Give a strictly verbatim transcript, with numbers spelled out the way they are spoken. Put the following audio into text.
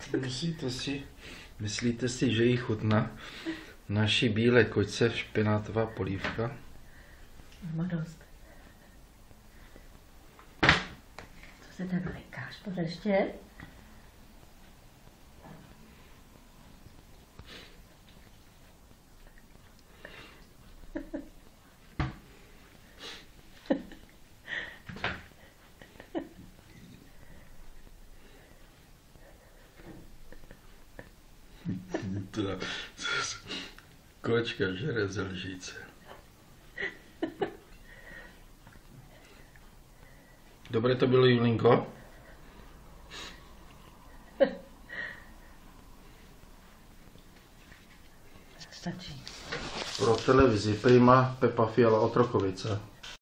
Musíte si, myslíte si, že jí chutná naší bílé kočce špenátová polívka? Má dost. Co se tak lekáš? Pozor ještě. Teda, kočka žere ze lžíce. Dobré to bylo, Julinko? Stačí. Pro televizi Prima Pepa Fiala Otrokovice.